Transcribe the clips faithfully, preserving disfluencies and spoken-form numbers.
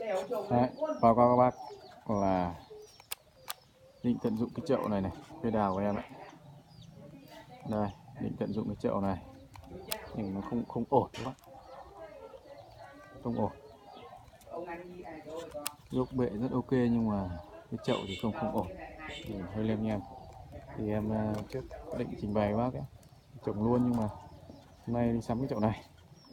Đấy, báo cáo các bác là định tận dụng cái chậu này này, cây đào của em ạ. Đây, định tận dụng cái chậu này nhưng nó không không ổn các bạn, không ổn. Gốc bệ rất ok nhưng mà cái chậu thì không không ổn, thì hơi lem nhem. Thì em uh, trước định trình bày bác ấy, trồng luôn nhưng mà hôm nay đi sắm cái chậu này,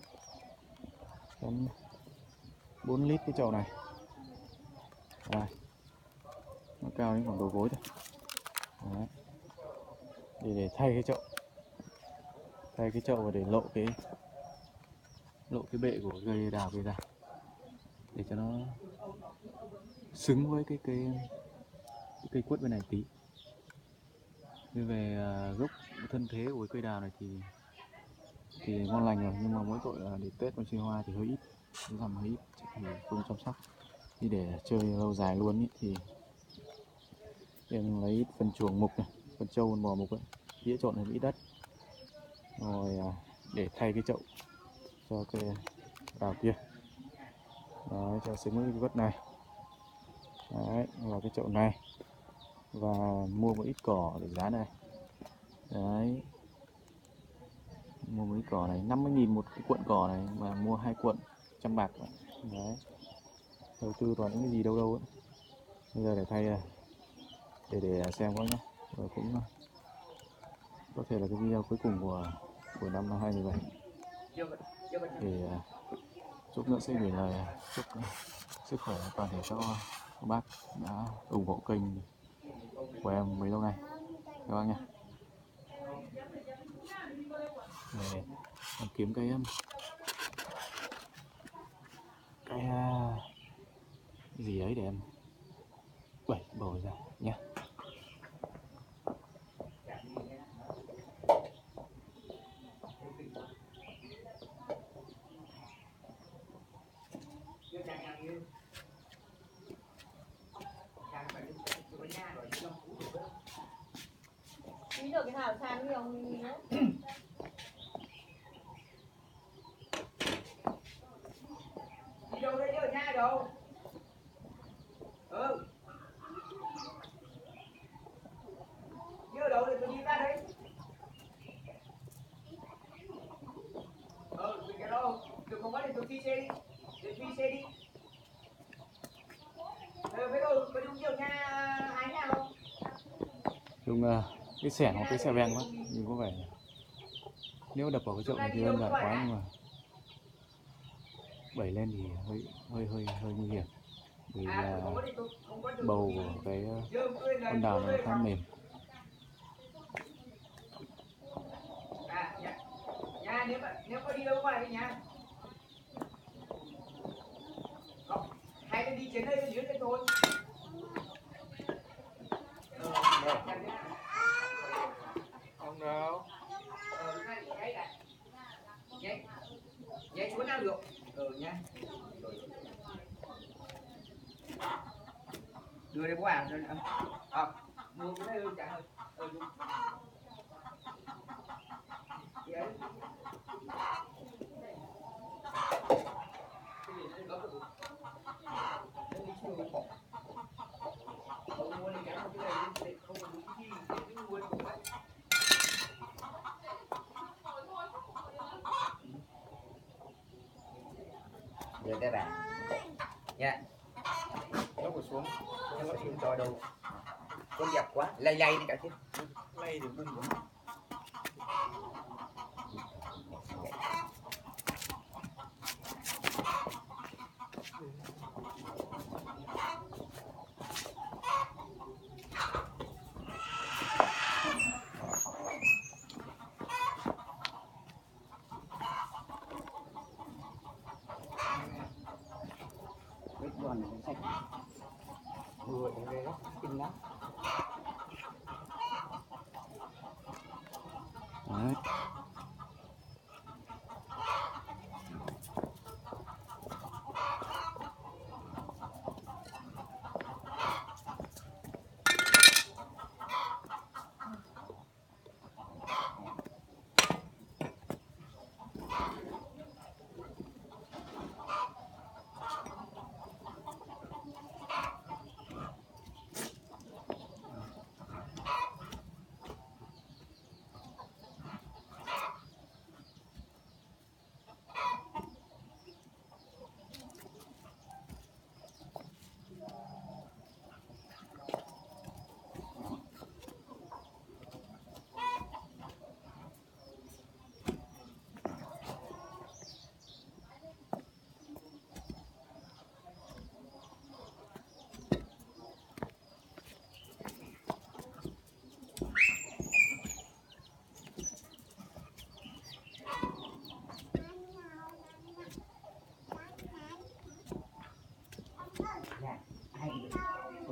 sắm bốn lít cái chậu này. Đây, nó cao đến khoảng đầu gối thôi. Đấy. Để, để thay cái chậu, thay cái chậu và để lộ cái lộ cái bệ của cây đào kia ra để cho nó xứng với cái cây cái cây quất bên này tí. Như về uh, gốc thân thế của cây đào này thì thì ngon lành rồi, nhưng mà mỗi tội là để Tết con chơi hoa thì hơi ít, cái dằm hơi ít thì không chăm sóc. Thì để chơi lâu dài luôn ý, thì em lấy ít phân chuồng mục này, phân trâu phân bò mục ấy, đĩa trộn với ít đất rồi uh, để thay cái chậu cho cây đào kia. Đấy, cho xứng với cái quất này. Đấy, vào cái chậu này và mua một ít cỏ để dán này. Đấy, mua một ít cỏ này, năm mươi nghìn một cái cuộn cỏ này mà mua hai cuộn trăm bạc. Đấy, đầu tư toàn những cái gì đâu đâu ấy. Bây giờ để thay để để xem có nhá, rồi cũng có thể là cái video cuối cùng của của năm hai không một bảy. Thì chúc nữa sẽ gửi lời chúc sức khỏe toàn thể cho các bác đã ủng hộ kênh của em mấy lâu nay các bác nhé. Để em kiếm cái cái gì ấy để em bẩy bầu ra nhé. Đi được cái nào sang đi ông nữa. Đi đâu đây, ở nhà đâu? Ừ. Đi ở đâu để tôi đi ra đấy? Ừ, đừng cái đâu. Đừng không có để tôi phi xe đi. Để phi xe đi. Ừ, bây giờ có đúng kiểu nhà ai nhà không? Dùng uh, cái xẻng hoặc cái xẻ beng quá, nhưng có vẻ nếu đập vào cái chậu này thì đơn giản quá, nhưng mà bẩy lên thì hơi hơi hơi hơi nguy hiểm, vì uh, bầu của cái uh, con đào này khá mềm. À, nhà, nhà nếu mà nếu có đi đâu ngoài đi nhà. Không, hay là đi trên đây dưới đây thôi. Ừ, Không đâu. ờ, này nháy này. Nháy. Nháy xuống nào được. Ừ nhá. Đưa đây bố à, đưa đây. À, mua cái này chẳng rồi. Ừ, đúng. Đấy. Được các bạn nha. Nó phải xuống, Nó có xuống cho đâu. Con dẹp quá, lay lay đi cả chứ. lay thì bung rồi. Vết giòn này sạch. Vừa thì ghê lắm, kinh lắm. Đấy.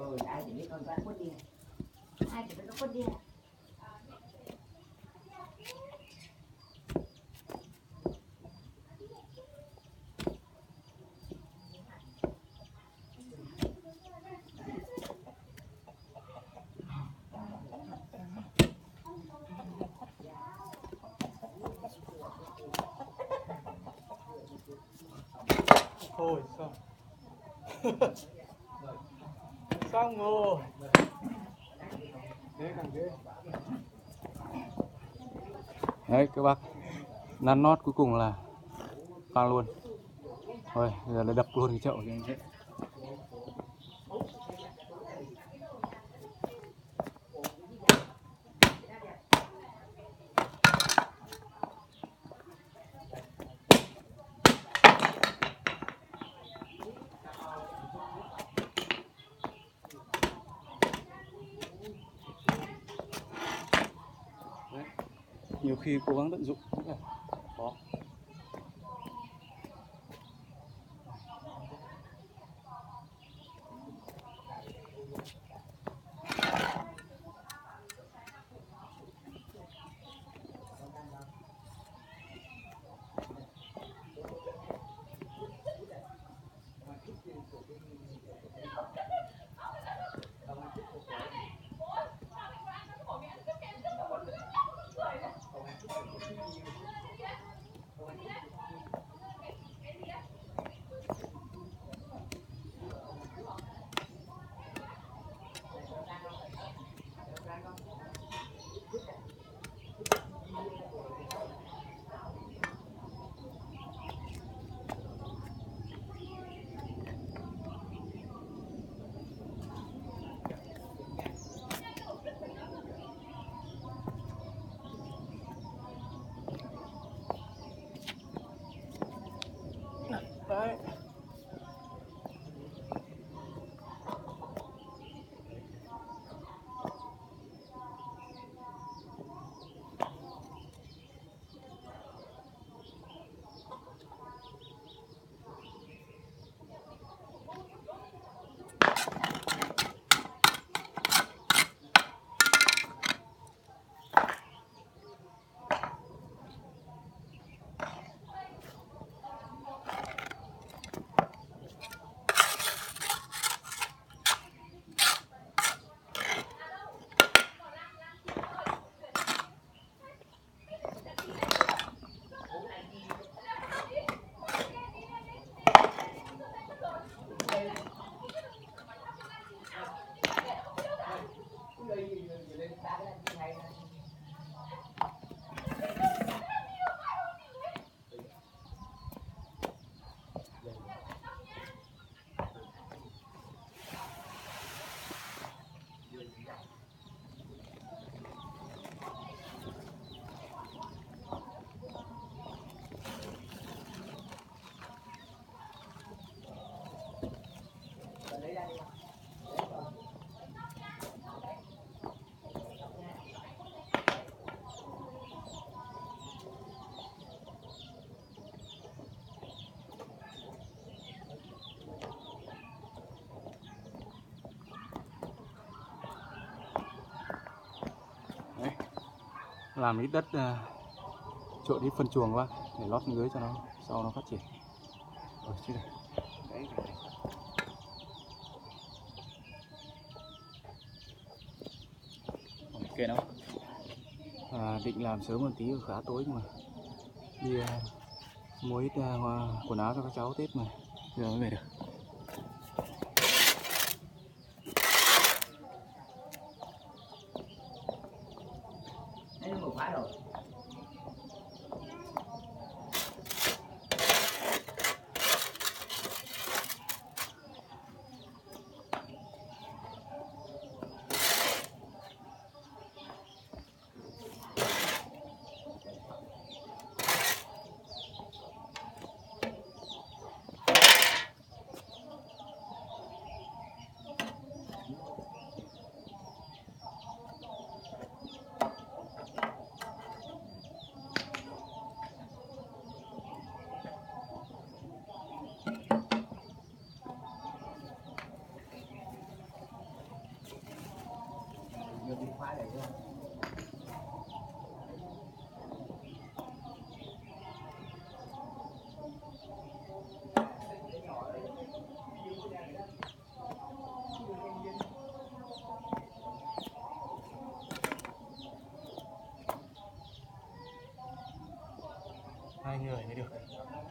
rồi ai chỉ biết con con quất đi ai chỉ biết nó quất đi Thôi xong. Xong rồi. Đấy các bác, nắn nót cuối cùng là phang luôn. Thôi giờ là đập luôn cái chậu cho anh chị. Nhiều khi cố gắng tận dụng cũng phải khó. Đấy. Đấy. Làm ít đất uh, trộn ít phân chuồng qua để lót xuống dưới cho nó sau nó phát triển. Rồi chứ này. Đấy. Kệ nó. À, định làm sớm một tí khá tối nhưng mà đi uh, mua ít uh, quần áo cho các cháu Tết mà giờ mới về được. Đấy nó mở khóa rồi. Hai người mới được.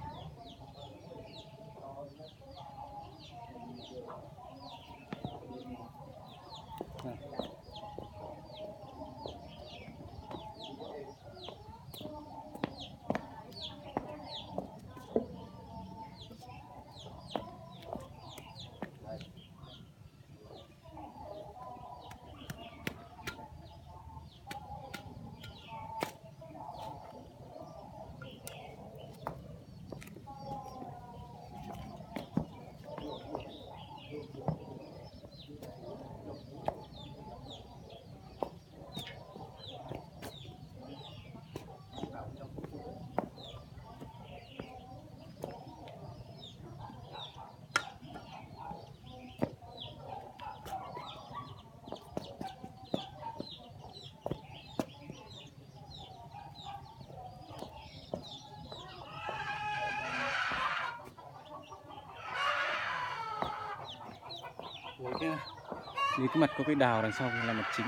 Với cái, với cái mặt có cái đào đằng sau là mặt chính.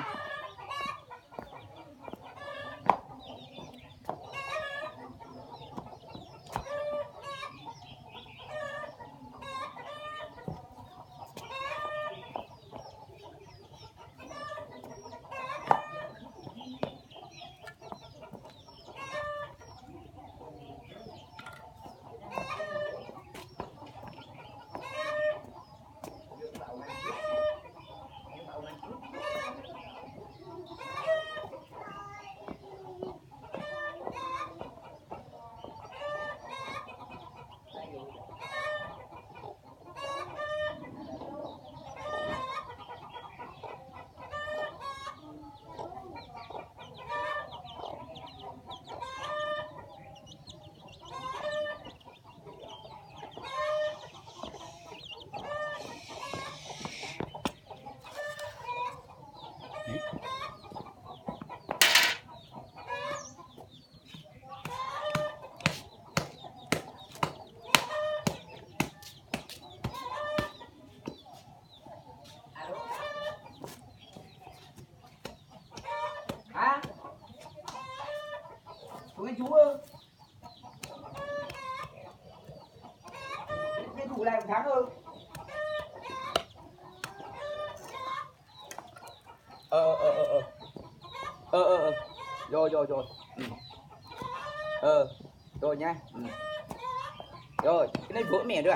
Đấy. Hả? Chú anh chú ơi. Cái thủ này một tháng ơi. Ờ ờ ờ ờ. Ờ ờ ờ. Rồi rồi rồi. Ừ. Ờ. Rồi nha. Ừ. Rồi, cái này vỗ mẹ rồi.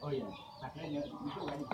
Ôi giời, đặt lên nhớ, những cái này.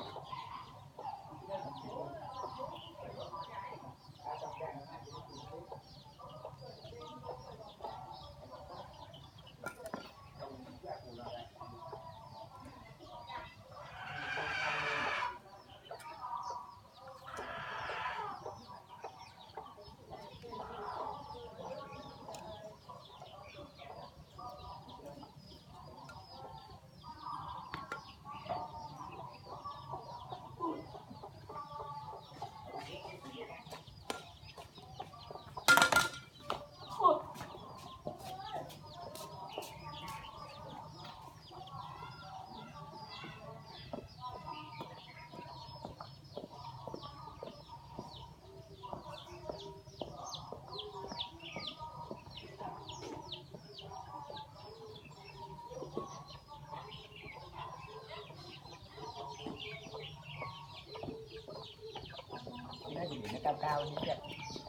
Cái gì nó cao cao như vậy.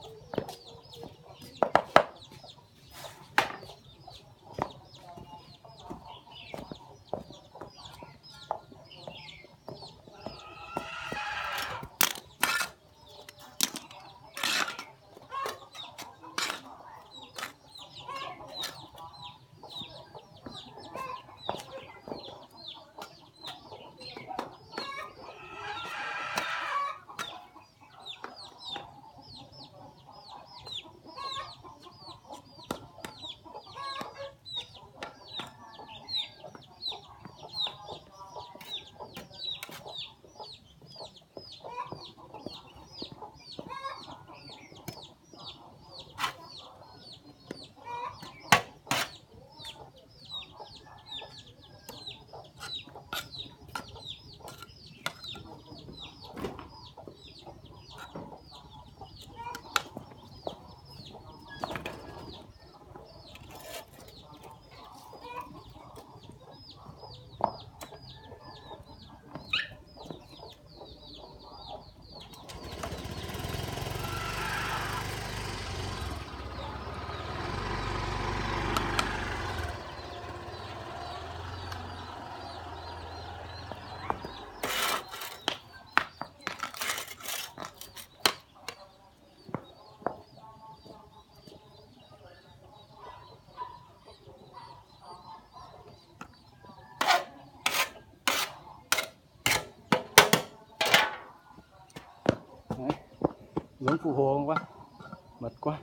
Đấy, giống phụ hồ không quá, mật quá.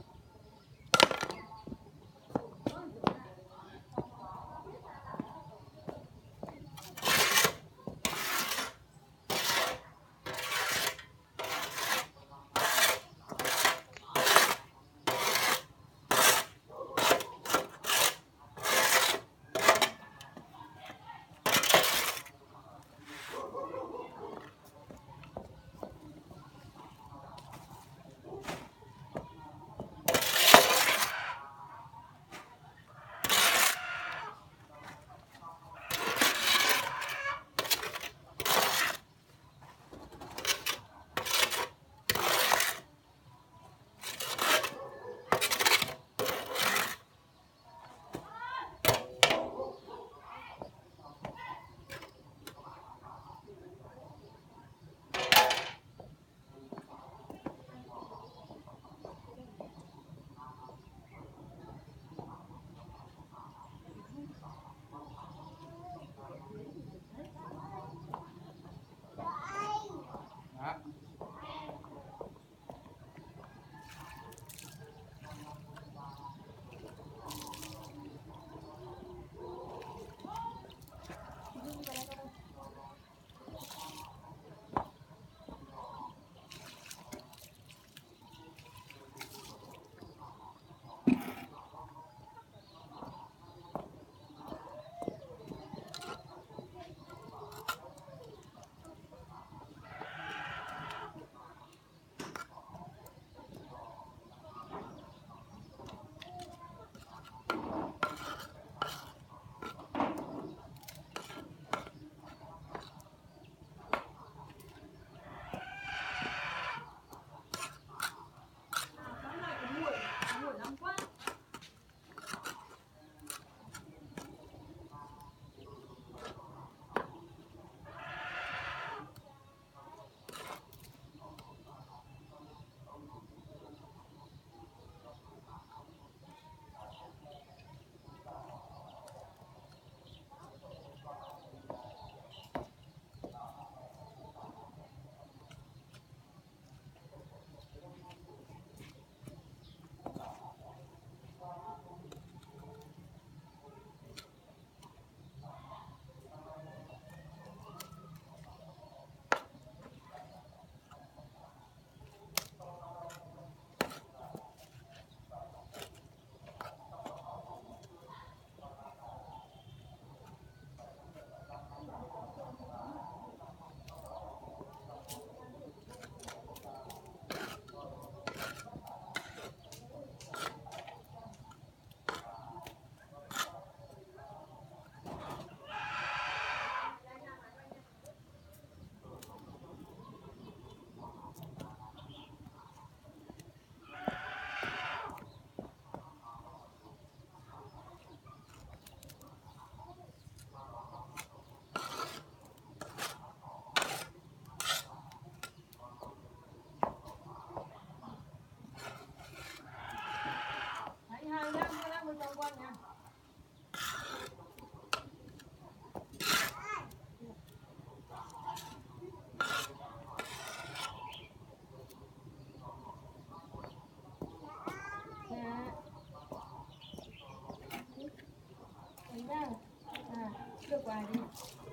qua đi.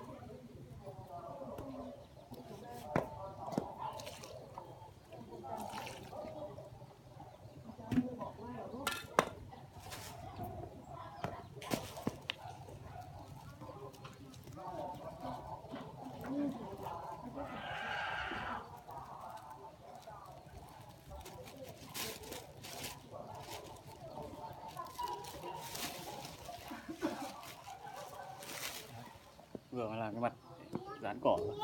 Vừa mới làm cái mặt dán cỏ rồi.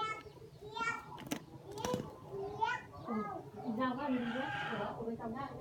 Ừ, rau ăn đi nhé, ở đó ở bên trong đây.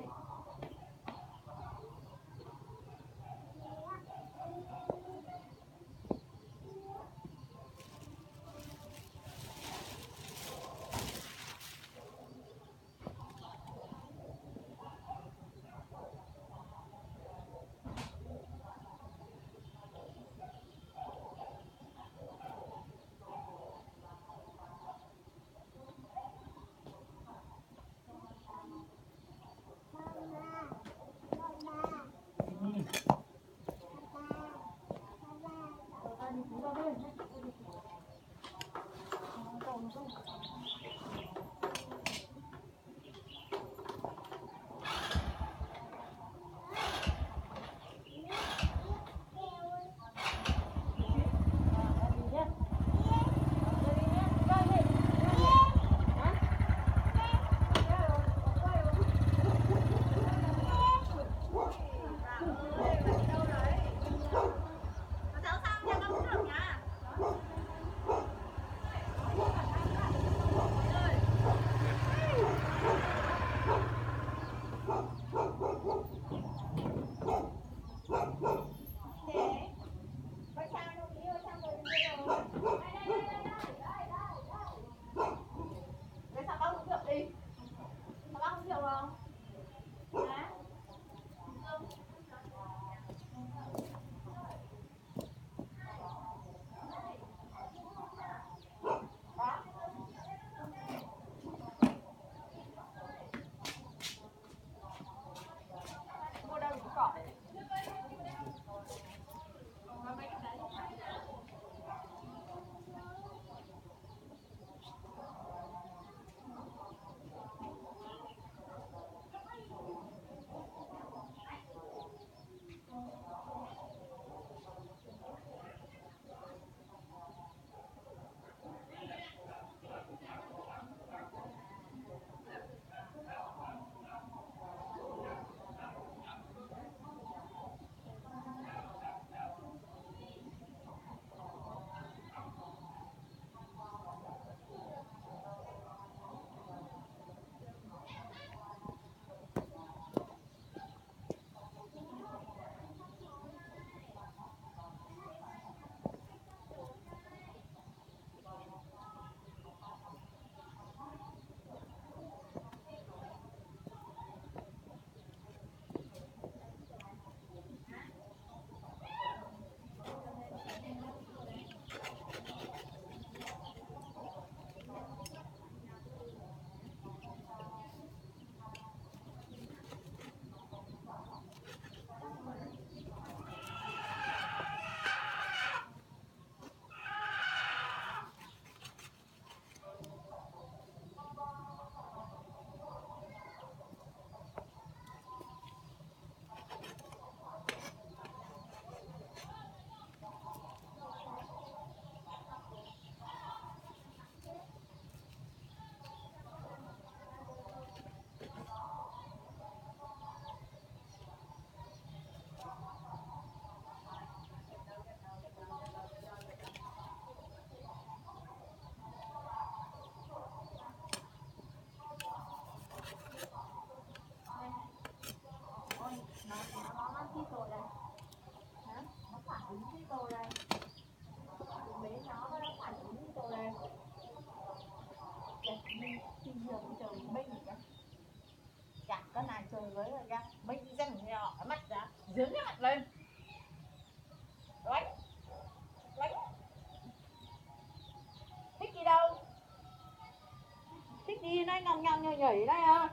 Con này trời với rồi ra mấy cái răng nhỏ cái mặt ra dướng cái mặt lên đấy đấy thích đi đâu thích đi đây ngòng nhòng nhảy nhảy đây à.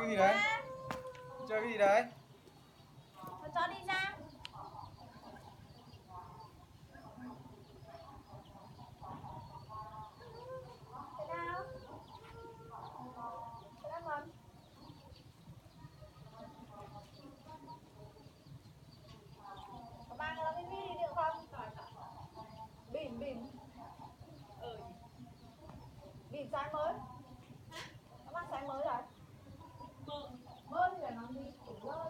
cái gì đấy? Chơi cái gì đấy? Thôi cho đi ra. Thế nào? Thế nào con? Có mang nó cái gì đi được không? Bìm bìm. Ừ. Bìm size mới. Nó mang size mới rồi. Mới thì là nó đi cũng lớn.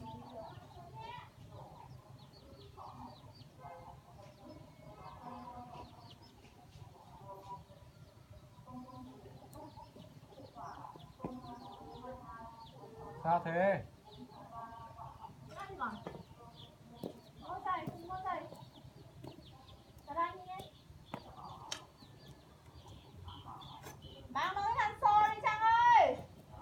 Sao thế? Ăn còn. Ngồi dậy, ngồi dậy. Ra đây nhé. Mang nó cái khăn xô đi Trang ơi.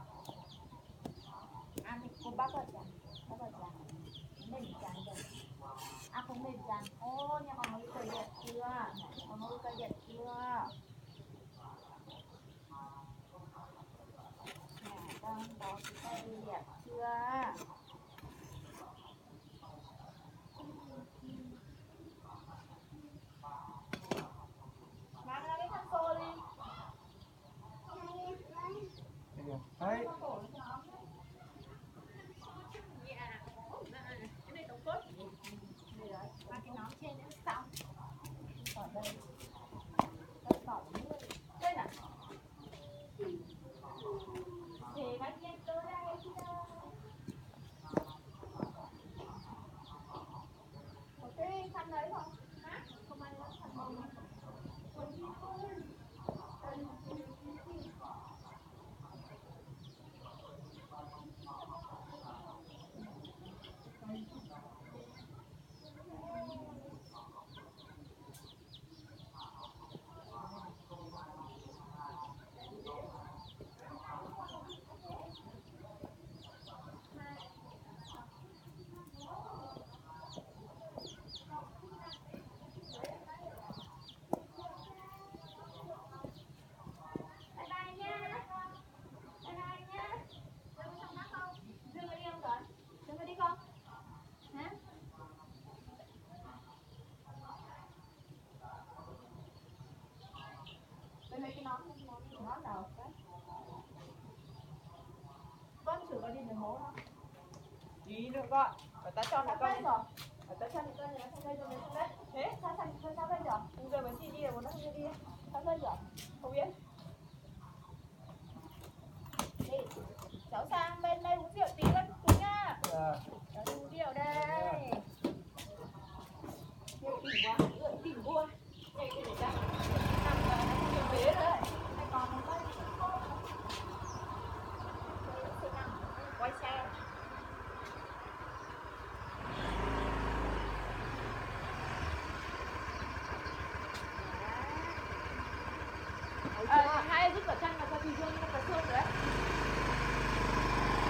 Ăn thì cô bác vào chàng. Bác vào chàng. Mềm chàng rồi. À không mềm chàng. Ô, nhà con mới cây đẹp chưa? Con mới cây đẹp chưa? Nhà con có cái cây đẹp chưa? Mang ra cái khăn xô đi. Đấy. Mang cái nón trên nữa xong. Ở đây. Đây bỏ nước. Đây nè. Để bác em tới đây chứ đâu. Có cái khăn đấy không? Hả? Không ai có khăn bông à? Bye bye nha. Bye bye nha. Dương có trong mắt không? Dương có đi không rồi? Dương có đi không? Hả? Đây lấy cái nón, nón, nón đầu đấy. Vâng, thử có đi được hố không? Đi được gọi. Phải ta cho nó Sắp con. đây rồi. Ở tới chân thì cân thì nó sang đây rồi, nó sang đây. Thế? Sao sang sang sao đây rồi? Bây giờ mới chị đi rồi, nó không đi. Sao đây rồi? Không biết. Đi. Cháu sang bên đây uống rượu tí con chú nha. À. Cháu đi uống rượu đây. Rượu tỉnh quá, rượu tỉnh quá. Nhảy cái để ra. Nằm rồi, nó không nhiều bế rồi. Này còn một cây. Quay xe. À, hai giúp ở chân là cho Thùy Dương nó có xương rồi đấy.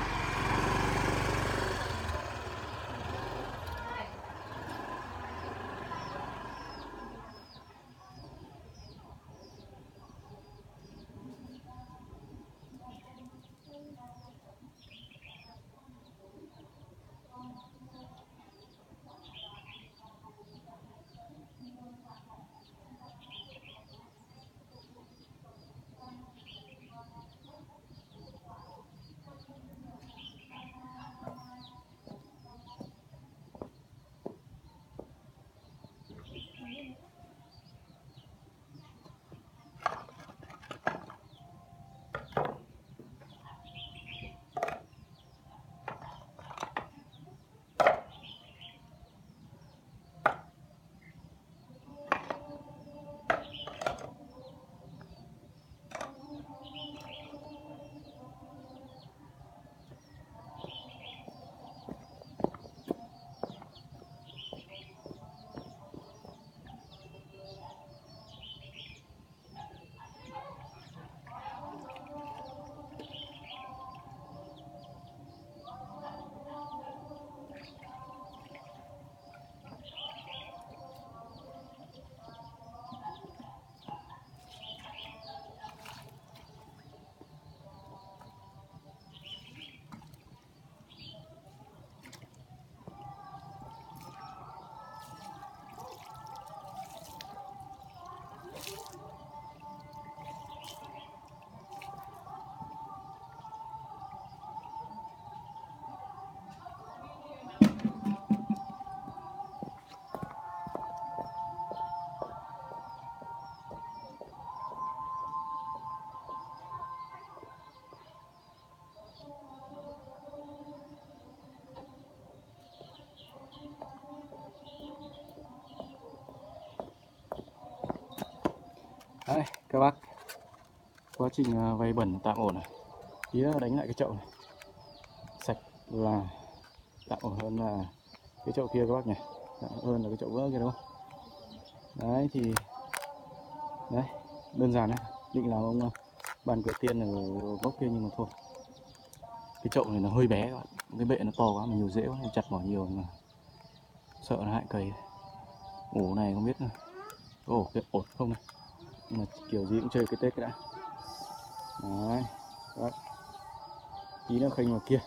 Đấy, các bác, quá trình à, vay bẩn tạm ổn này. Tí nữa đánh lại cái chậu này, sạch là tạm ổn hơn là cái chậu kia các bác nhỉ, tạm ổn hơn là cái chậu vỡ kia đúng không? Đấy thì đấy, đơn giản đấy, định làm ông bàn cửa tiên ở góc kia nhưng mà thôi, cái chậu này nó hơi bé các bạn, cái bệ nó to quá mà nhiều rễ quá nên chặt bỏ nhiều mà sợ nó hại cây. Ổ này không biết nữa, ổ cái ổn không này, nhưng mà kiểu gì cũng chơi cái Tết cái đã. Đấy, đấy. Tí nữa khênh vào kia.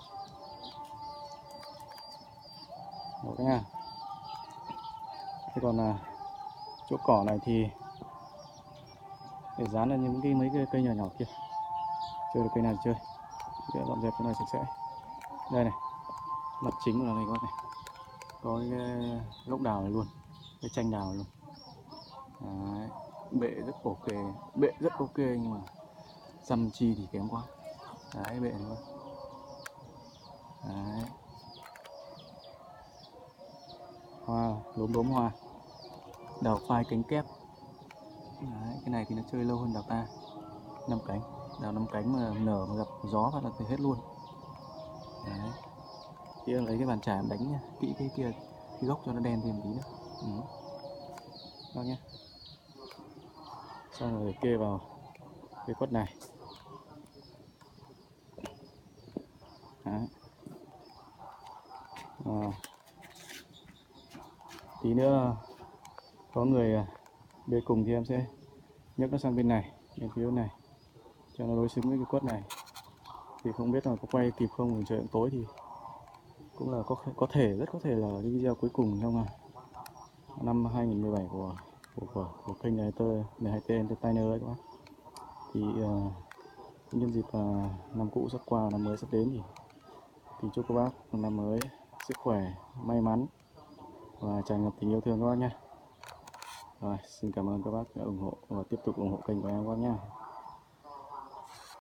Đó nha. Thế còn là chỗ cỏ này thì để dán lên những cái mấy cái cây nhỏ nhỏ kia. Chơi được cây này chơi. Để dọn dẹp cái này sạch sẽ. Đây này, mặt chính của nó này các bác này. Có cái gốc đào này luôn, cái chanh đào này luôn. Đấy, bệ rất ok, bệ rất ok nhưng mà chăm chi thì kém quá. Đấy, bệ này luôn. Đấy. Hoa, lốm đốm hoa. Đào phai cánh kép. Đấy, cái này thì nó chơi lâu hơn đào ta. Năm cánh, đào năm cánh mà nở mà gặp gió phát là thì hết luôn. Đấy. Thì lấy cái bàn chải đánh nhá, kỹ cái kia, cái gốc cho nó đen thêm tí nữa. Ừ. Đó nhé. Xong rồi kê vào cái quất này. Đấy. À. Tí nữa có người bê cùng thì em sẽ nhấc nó sang bên này, bên phía này cho nó đối xứng với cái quất này. Thì không biết là có quay kịp không, mình trời tối thì cũng là có có thể rất có thể là cái video cuối cùng trong năm hai nghìn mười bảy của của của, của kênh này tôi N hai T Entertainer ấy các bác. Thì uh, nhân dịp uh, năm cũ sắp qua, năm mới sắp đến thì thì chúc các bác một năm mới sức khỏe, may mắn và tràn ngập tình yêu thương các bác nhé. Rồi, xin cảm ơn các bác đã ủng hộ và tiếp tục ủng hộ kênh của em các bác nhé.